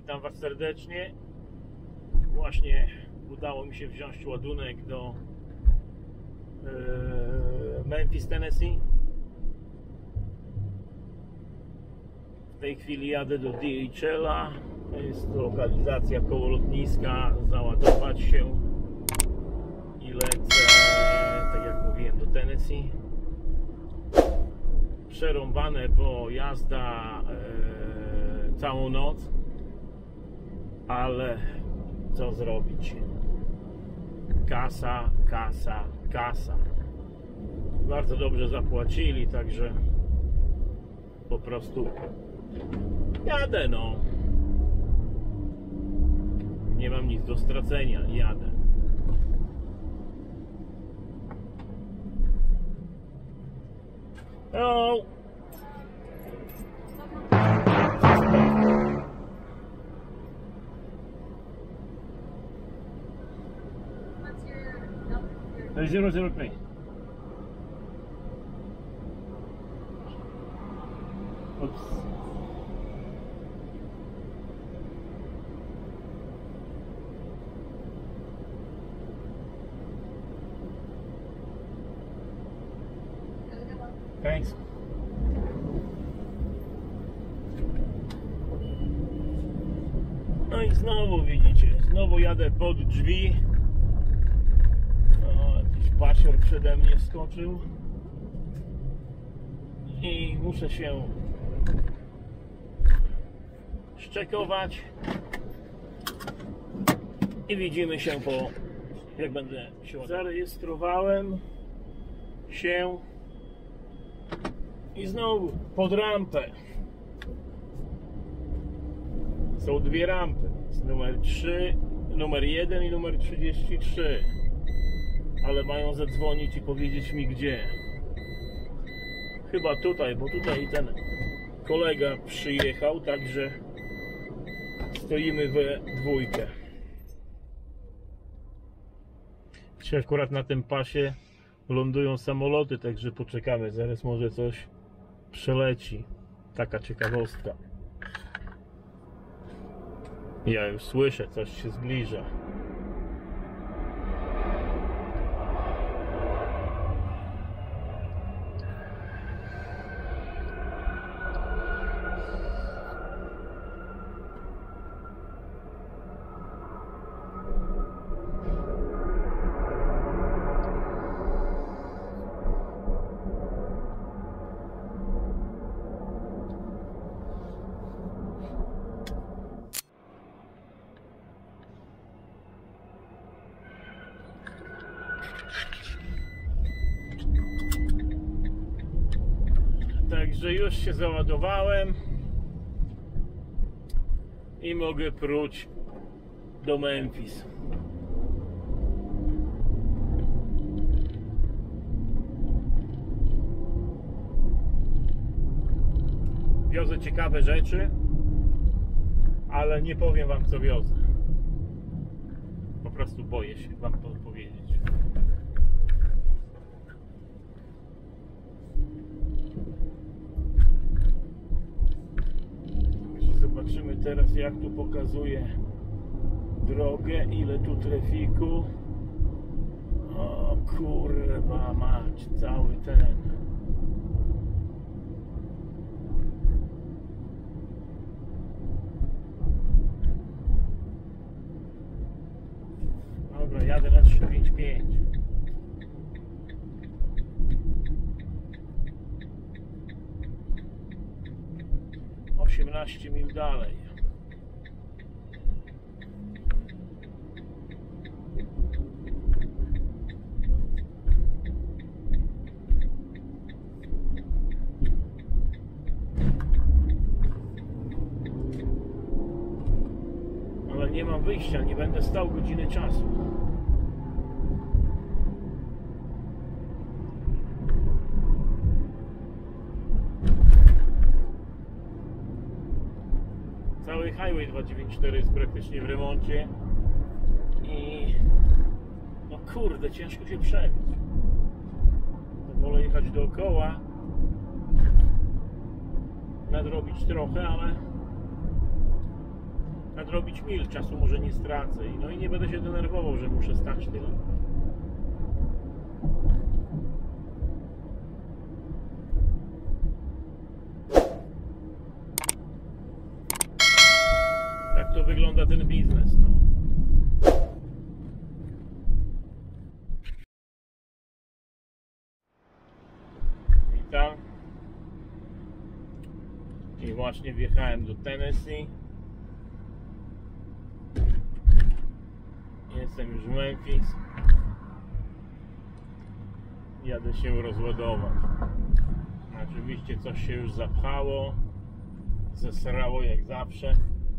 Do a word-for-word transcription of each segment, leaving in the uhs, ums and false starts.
Witam Was serdecznie. Właśnie udało mi się wziąć ładunek do yy, Memphis, Tennessee. W tej chwili jadę do D H L a. Jest to lokalizacja koło lotniska. Załadować się i lecę, tak jak mówiłem, do Tennessee. Przerąbane, bo jazda yy, całą noc, ale co zrobić? Kasa, kasa, kasa. Bardzo dobrze zapłacili, także po prostu jadę, no. Nie mam nic do stracenia, jadę. Hello. zero zero three. Oops. Thanks. No i znowu widzicie, znowu jadę pod drzwi. O, jakiś pasior przede mnie wskoczył i muszę się szczekować i widzimy się po, jak będę się zarejestrowałem się i znowu pod rampę. Są dwie rampy, jest numer trzy, numer jeden i numer trzydzieści trzy, ale mają zadzwonić i powiedzieć mi gdzie. Chyba tutaj, bo tutaj ten kolega przyjechał, także stoimy we dwójkę. Dzisiaj akurat na tym pasie lądują samoloty, także poczekamy, zaraz może coś przeleci. Taka ciekawostka. Ja już słyszę, coś się zbliża. Także już się załadowałem i mogę pruć do Memphis. Wiozę ciekawe rzeczy, ale nie powiem Wam, co wiozę. Po prostu boję się Wam to powiedzieć. Zobaczymy teraz, jak tu pokazuje drogę, ile tu trafiku. O kurwa mać, cały ten. Dobra, jadę na trzy pięć pięć. osiemnaście mil dalej. Ale nie mam wyjścia, nie będę stał godziny czasu. Cały Highway dwieście dziewięćdziesiąt cztery jest praktycznie w remoncie i no kurde, ciężko się przebić. Wolę jechać dookoła, nadrobić trochę, ale nadrobić mil, czasu może nie stracę. No i nie będę się denerwował, że muszę stać tyle. Tak to wygląda ten biznes, no. Witam. I właśnie wjechałem do Tennessee. Jestem już w Memphis. Jadę się rozładować. Oczywiście coś się już zapchało. Zesrało jak zawsze.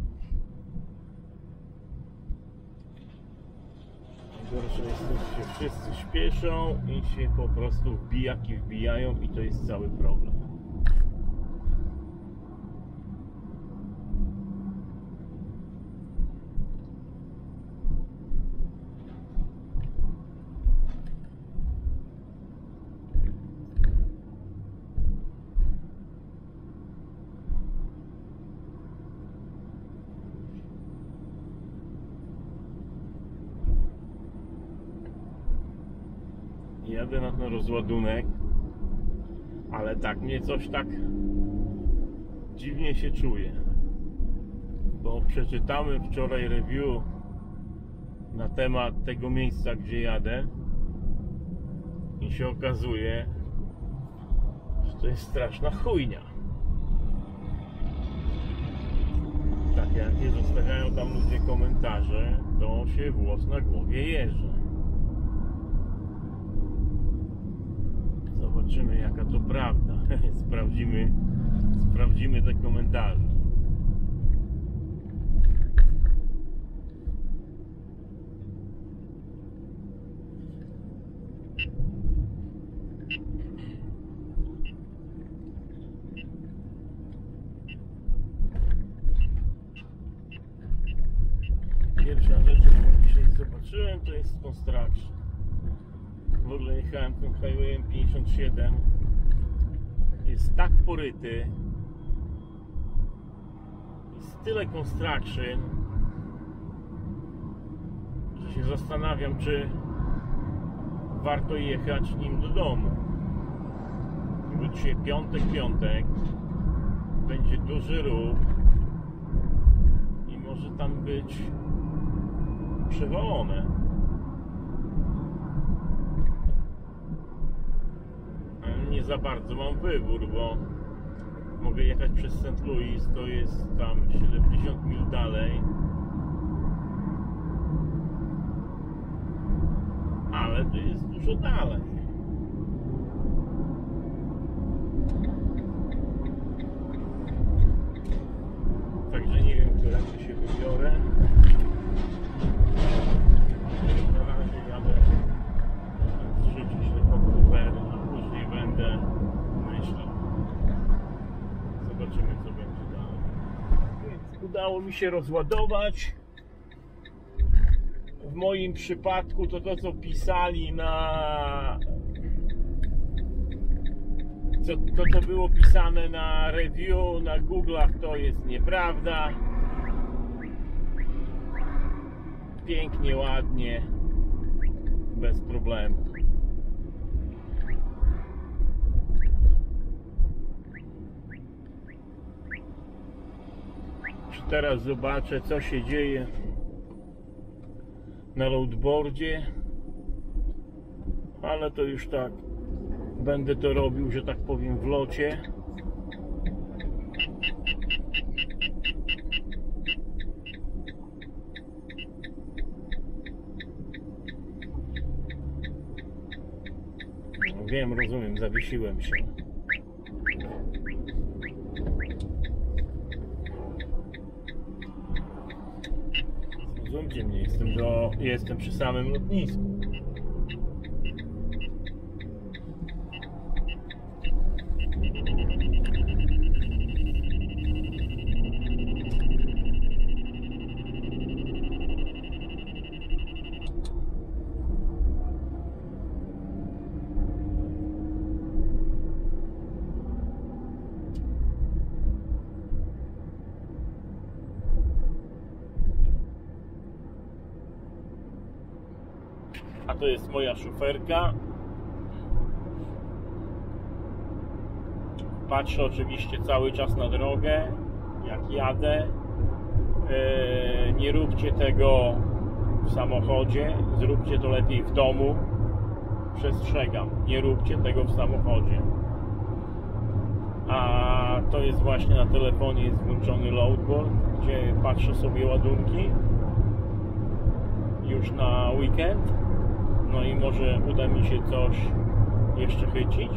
Najgorsze jest to, że się wszyscy śpieszą i się po prostu wbijaki wbijają i to jest cały problem. Jadę na ten rozładunek, ale tak mnie coś tak dziwnie się czuje, bo przeczytałem wczoraj review na temat tego miejsca, gdzie jadę i się okazuje, że to jest straszna chujnia. Tak jak nie zostawiają tam ludzie komentarze, to się włos na głowie jeży. Zobaczymy, jaka to prawda. Sprawdzimy, sprawdzimy te komentarze. Pierwsza rzecz, jaką dzisiaj zobaczyłem, to jest construction. W ogóle jechałem tym highwayem pięćdziesiąt siedem. Jest tak poryty. Jest tyle construction, że się zastanawiam, czy warto jechać nim do domu. Bo dzisiaj piątek, piątek. Będzie duży ruch. I może tam być przewalone. Nie za bardzo mam wybór, bo mogę jechać przez Saint Louis, to jest tam siedemdziesiąt mil dalej, ale to jest dużo dalej. Także nie wiem, którędy się wybiorę. Na razie jadę zrzucić komputer. Będę myślał. Zobaczymy, co będzie dalej. Więc udało mi się rozładować. W moim przypadku to to, co pisali na... Co, to, co było pisane na review, na Google'ach, to jest nieprawda. Pięknie, ładnie, bez problemu. Teraz zobaczę, co się dzieje na loadboardzie, ale to już tak będę to robił, że tak powiem, w locie. No, wiem, rozumiem, zawiesiłem się. Zrozumcie mnie, jestem, do, jestem przy samym lotnisku. to jest moja szuferka. Patrzę oczywiście cały czas na drogę, jak jadę. Eee, nie róbcie tego w samochodzie, zróbcie to lepiej w domu. Przestrzegam, nie róbcie tego w samochodzie. A to jest właśnie na telefonie, jest włączony loadboard, gdzie patrzę sobie ładunki już na weekend. No i może uda mi się coś jeszcze chycić.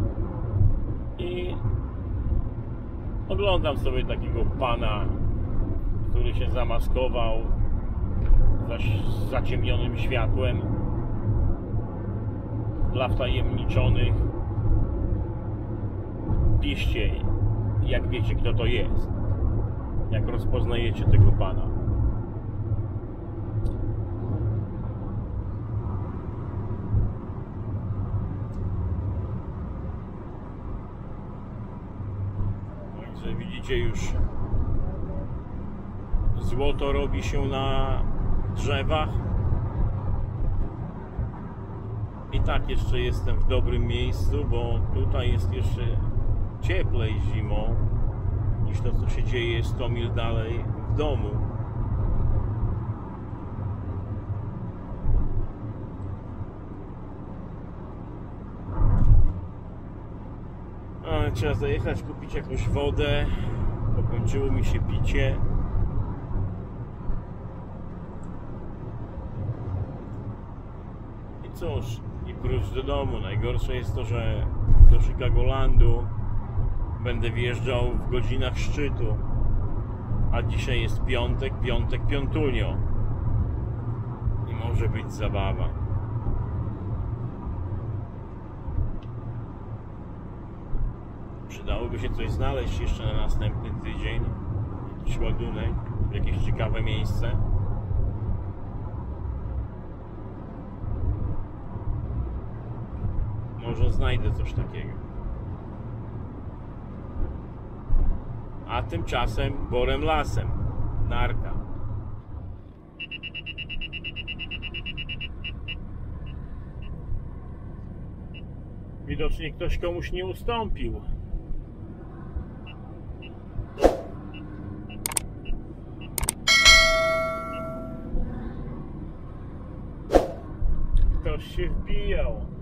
I oglądam sobie takiego pana, który się zamaskował za zaciemnionym światłem dla wtajemniczonych. Piszcie, jak wiecie, kto to jest, jak rozpoznajecie tego pana. Także widzicie, już złoto robi się na drzewach. I tak jeszcze jestem w dobrym miejscu, bo tutaj jest jeszcze cieplej zimą niż to, co się dzieje sto mil dalej w domu. Ale trzeba zajechać, kupić jakąś wodę. Pokończyło mi się picie. I cóż, i wróć do domu. Najgorsze jest to, że do Chicagolandu będę wjeżdżał w godzinach szczytu, a dzisiaj jest piątek, piątek, piątunio i może być zabawa. Przydałoby się coś znaleźć jeszcze na następny tydzień, jakiś ładunek, jakieś ciekawe miejsce. Może znajdę coś takiego. A tymczasem borem lasem. Narka. Widocznie ktoś komuś nie ustąpił. Ktoś się wbijał.